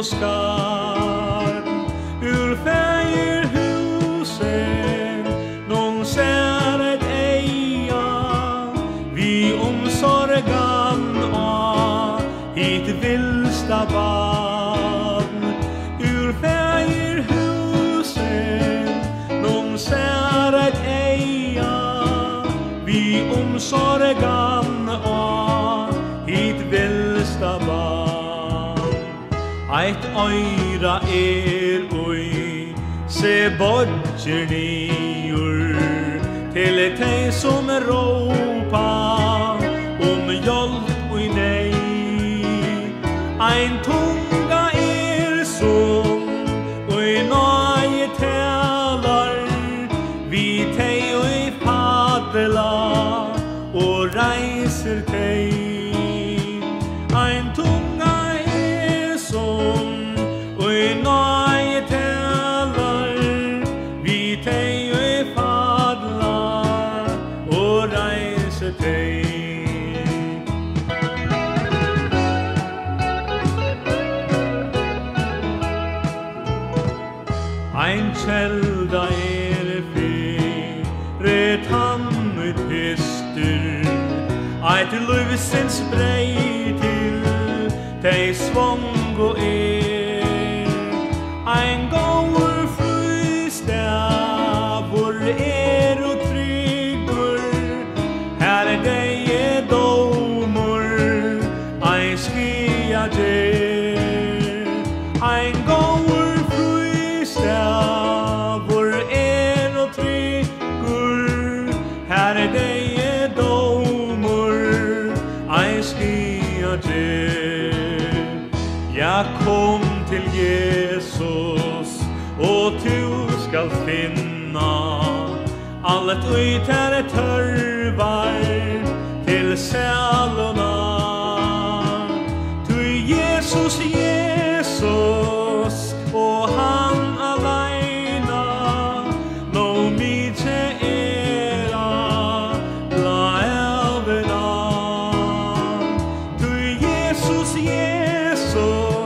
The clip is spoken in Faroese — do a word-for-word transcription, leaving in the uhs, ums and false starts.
och skarn ur fägerhusen någon ser ett eja vi omsorgan och hit vilsta barn ur fägerhusen någon ser ett eja vi omsorgan och hit vilsta barn eit øyra er oi se bodger niur til tei som ropa om hjelp oi nei ein tunga er som oi nøye talar vi tei oi padla og reiser tei ein tunga er som oi nøye talar vi tei oi padla og reiser tei ein kjelda er fyre tann ut hyster eit løvsens brei til tei svong og er ein gåur frustavur er og tryggur her er dei er domur ein skia der ein gåur frustavur er og tryggur her er dei er domur ein skia der jeg kom til Jesus og du skal finna allet uter tørvar til salona tu Jesus Jesus og han alena no mite era la elvena tu Jesus Jesus